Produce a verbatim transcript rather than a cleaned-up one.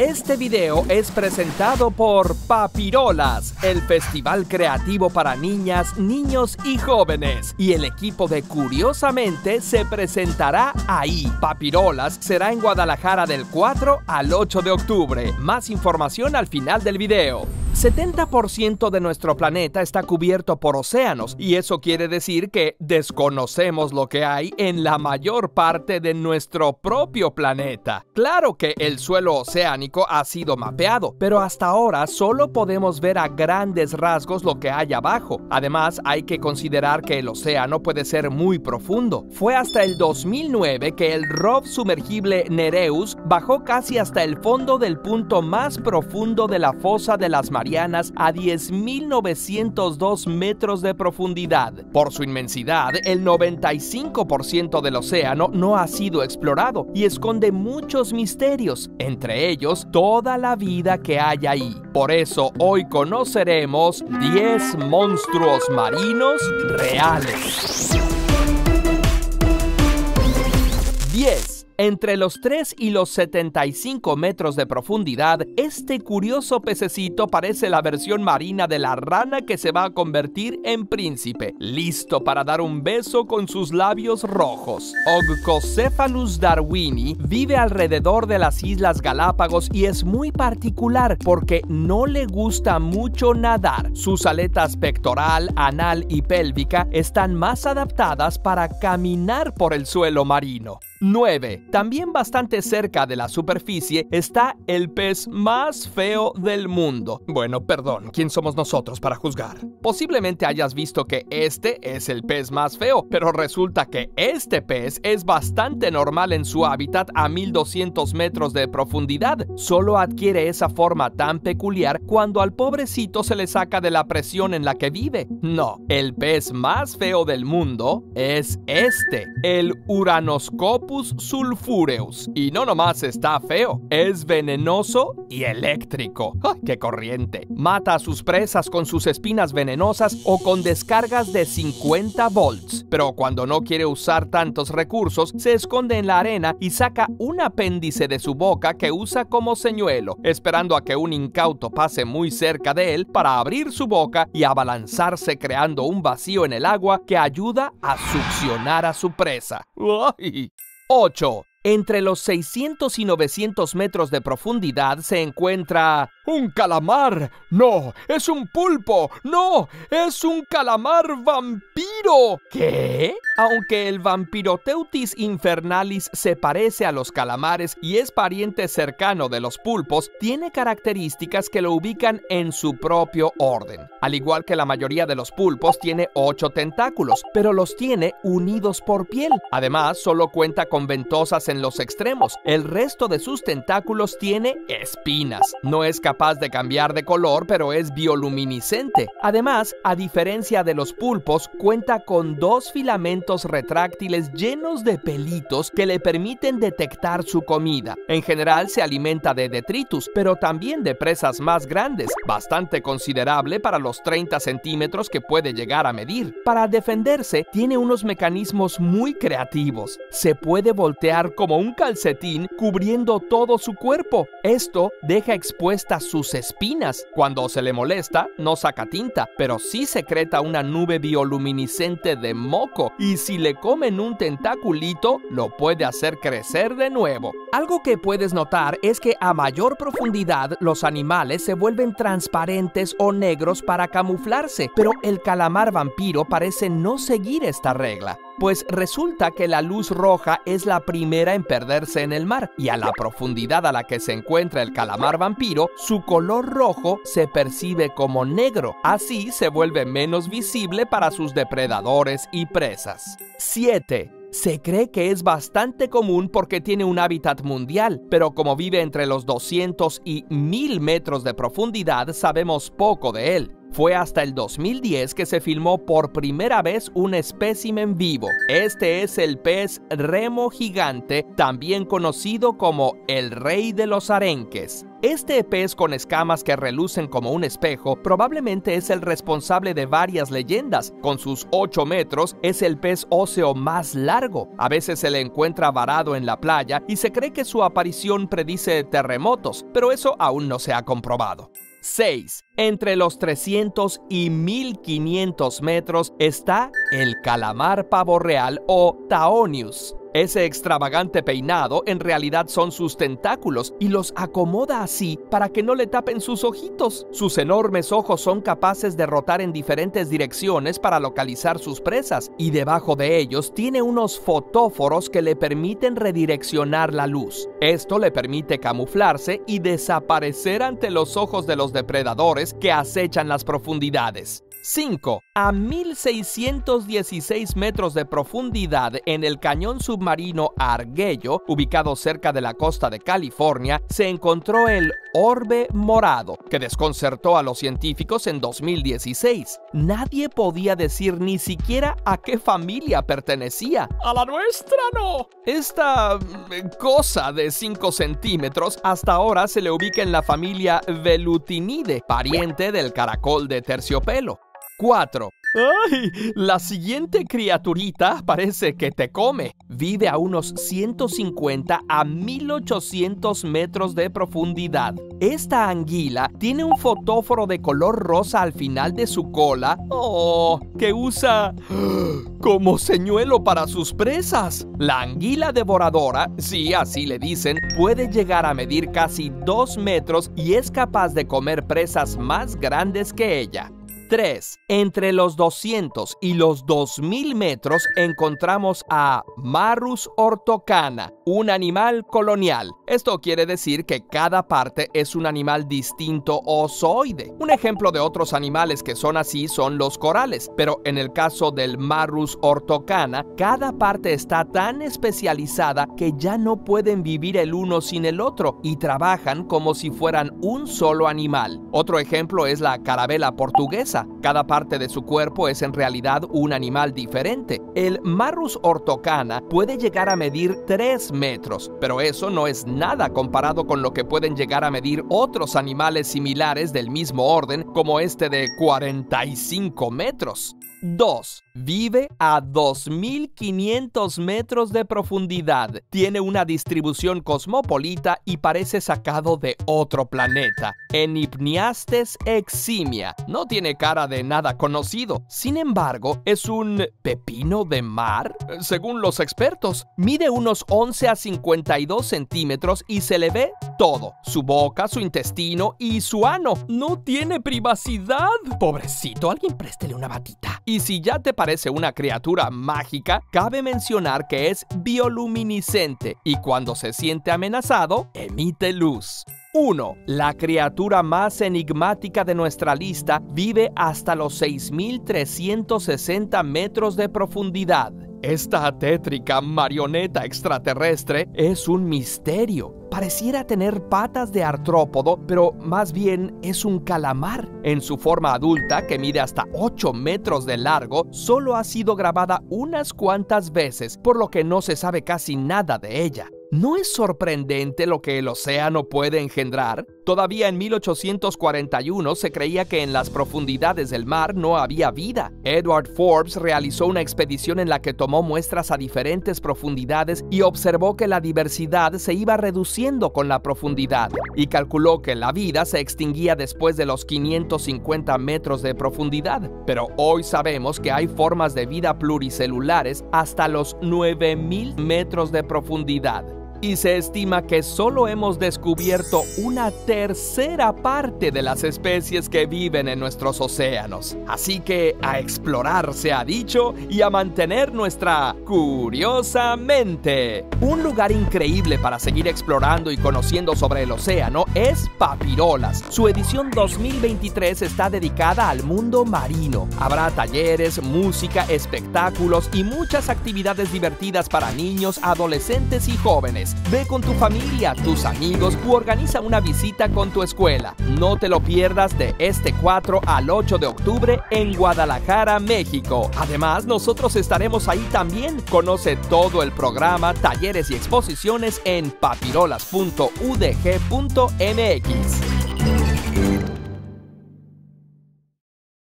Este video es presentado por Papirolas, el festival creativo para niñas, niños y jóvenes. Y el equipo de Curiosamente se presentará ahí. Papirolas será en Guadalajara del cuatro al ocho de octubre. Más información al final del video. setenta por ciento de nuestro planeta está cubierto por océanos, y eso quiere decir que desconocemos lo que hay en la mayor parte de nuestro propio planeta. Claro que el suelo oceánico ha sido mapeado, pero hasta ahora solo podemos ver a grandes rasgos lo que hay abajo. Además, hay que considerar que el océano puede ser muy profundo. Fue hasta el dos mil nueve que el rover sumergible Nereus bajó casi hasta el fondo del punto más profundo de la fosa de las Marianas a diez mil novecientos dos metros de profundidad. Por su inmensidad, el noventa y cinco por ciento del océano no ha sido explorado y esconde muchos misterios, entre ellos toda la vida que hay ahí. Por eso hoy conoceremos diez monstruos marinos reales. diez. Entre los tres y los setenta y cinco metros de profundidad, este curioso pececito parece la versión marina de la rana que se va a convertir en príncipe, listo para dar un beso con sus labios rojos. Ogchocephalus darwini vive alrededor de las Islas Galápagos y es muy particular porque no le gusta mucho nadar. Sus aletas pectoral, anal y pélvica están más adaptadas para caminar por el suelo marino. nueve. También bastante cerca de la superficie está el pez más feo del mundo. Bueno, perdón, ¿quién somos nosotros para juzgar? Posiblemente hayas visto que este es el pez más feo, pero resulta que este pez es bastante normal en su hábitat a mil doscientos metros de profundidad. Solo adquiere esa forma tan peculiar cuando al pobrecito se le saca de la presión en la que vive. No, el pez más feo del mundo es este, el Uranoscopus sulfureus. Y no nomás está feo, es venenoso y eléctrico. ¡Ay, qué corriente! Mata a sus presas con sus espinas venenosas o con descargas de cincuenta volts. Pero cuando no quiere usar tantos recursos, se esconde en la arena y saca un apéndice de su boca que usa como señuelo, esperando a que un incauto pase muy cerca de él para abrir su boca y abalanzarse, creando un vacío en el agua que ayuda a succionar a su presa. ¡Ay! ocho. Entre los seiscientos y novecientos metros de profundidad se encuentra un calamar. ¡No! ¡Es un pulpo! ¡No! ¡Es un calamar vampiro! ¿Qué? Aunque el Vampiroteuthis infernalis se parece a los calamares y es pariente cercano de los pulpos, tiene características que lo ubican en su propio orden. Al igual que la mayoría de los pulpos, tiene ocho tentáculos, pero los tiene unidos por piel. Además, solo cuenta con ventosas en los extremos. El resto de sus tentáculos tiene espinas. No es capaz de cambiar de color, pero es bioluminiscente. Además, a diferencia de los pulpos, cuenta con dos filamentos retráctiles llenos de pelitos que le permiten detectar su comida. En general se alimenta de detritus, pero también de presas más grandes, bastante considerable para los treinta centímetros que puede llegar a medir. Para defenderse, tiene unos mecanismos muy creativos. Se puede voltear como un calcetín cubriendo todo su cuerpo. Esto deja expuestas sus espinas. Cuando se le molesta, no saca tinta, pero sí secreta una nube bioluminiscente de moco, y si le comen un tentaculito, lo puede hacer crecer de nuevo. Algo que puedes notar es que a mayor profundidad los animales se vuelven transparentes o negros para camuflarse, pero el calamar vampiro parece no seguir esta regla. Pues resulta que la luz roja es la primera en perderse en el mar, y a la profundidad a la que se encuentra el calamar vampiro, su color rojo se percibe como negro. Así se vuelve menos visible para sus depredadores y presas. siete. Se cree que es bastante común porque tiene un hábitat mundial, pero como vive entre los doscientos y mil metros de profundidad, sabemos poco de él. Fue hasta el dos mil diez que se filmó por primera vez un espécimen vivo. Este es el pez remo gigante, también conocido como el rey de los arenques. Este pez con escamas que relucen como un espejo probablemente es el responsable de varias leyendas. Con sus ocho metros es el pez óseo más largo. A veces se le encuentra varado en la playa y se cree que su aparición predice terremotos, pero eso aún no se ha comprobado. seis. Entre los trescientos y mil quinientos metros está el calamar pavo real o Taonius. Ese extravagante peinado en realidad son sus tentáculos y los acomoda así para que no le tapen sus ojitos. Sus enormes ojos son capaces de rotar en diferentes direcciones para localizar sus presas y debajo de ellos tiene unos fotóforos que le permiten redireccionar la luz. Esto le permite camuflarse y desaparecer ante los ojos de los depredadores que acechan las profundidades. cinco. A mil seiscientos dieciséis metros de profundidad en el cañón submarino Arguello, ubicado cerca de la costa de California, se encontró el orbe morado, que desconcertó a los científicos en dos mil dieciséis. Nadie podía decir ni siquiera a qué familia pertenecía. ¡A la nuestra no! Esta cosa de cinco centímetros hasta ahora se le ubica en la familia Velutinidae, pariente del caracol de terciopelo. cuatro. ¡Ay! La siguiente criaturita parece que te come. Vive a unos ciento cincuenta a mil ochocientos metros de profundidad. Esta anguila tiene un fotóforo de color rosa al final de su cola, ¡oh!, que usa como señuelo para sus presas. La anguila devoradora, sí, así le dicen, puede llegar a medir casi dos metros y es capaz de comer presas más grandes que ella. tres. Entre los doscientos y los dos mil metros encontramos a Marrus ortocana, un animal colonial. Esto quiere decir que cada parte es un animal distinto o zooide. Un ejemplo de otros animales que son así son los corales, pero en el caso del Marrus ortocana, cada parte está tan especializada que ya no pueden vivir el uno sin el otro y trabajan como si fueran un solo animal. Otro ejemplo es la carabela portuguesa. Cada parte de su cuerpo es en realidad un animal diferente. El Marrus ortocana puede llegar a medir tres metros, pero eso no es nada comparado con lo que pueden llegar a medir otros animales similares del mismo orden, como este de cuarenta y cinco metros. dos. Vive a dos mil quinientos metros de profundidad. Tiene una distribución cosmopolita y parece sacado de otro planeta. Enypniastes eximia. No tiene cara de nada conocido. Sin embargo, es un pepino de mar, según los expertos. Mide unos once a cincuenta y dos centímetros y se le ve todo. Su boca, su intestino y su ano. No tiene privacidad. Pobrecito, alguien préstele una batita. Y si ya te parece una criatura mágica, cabe mencionar que es bioluminiscente y cuando se siente amenazado, emite luz. uno. La criatura más enigmática de nuestra lista vive hasta los seis mil trescientos sesenta metros de profundidad. Esta tétrica marioneta extraterrestre es un misterio. Pareciera tener patas de artrópodo, pero más bien es un calamar. En su forma adulta, que mide hasta ocho metros de largo, solo ha sido grabada unas cuantas veces, por lo que no se sabe casi nada de ella. ¿No es sorprendente lo que el océano puede engendrar? Todavía en mil ochocientos cuarenta y uno se creía que en las profundidades del mar no había vida. Edward Forbes realizó una expedición en la que tomó muestras a diferentes profundidades y observó que la diversidad se iba reduciendo con la profundidad y calculó que la vida se extinguía después de los quinientos cincuenta metros de profundidad. Pero hoy sabemos que hay formas de vida pluricelulares hasta los nueve mil metros de profundidad. Y se estima que solo hemos descubierto una tercera parte de las especies que viven en nuestros océanos. Así que a explorar se ha dicho y a mantener nuestra curiosa mente. Un lugar increíble para seguir explorando y conociendo sobre el océano es Papirolas. Su edición dos mil veintitrés está dedicada al mundo marino. Habrá talleres, música, espectáculos y muchas actividades divertidas para niños, adolescentes y jóvenes. más. Ve con tu familia, tus amigos u organiza una visita con tu escuela. No te lo pierdas de este cuatro al ocho de octubre en Guadalajara, México. Además, nosotros estaremos ahí también. Conoce todo el programa, talleres y exposiciones en papirolas punto u d g punto m x.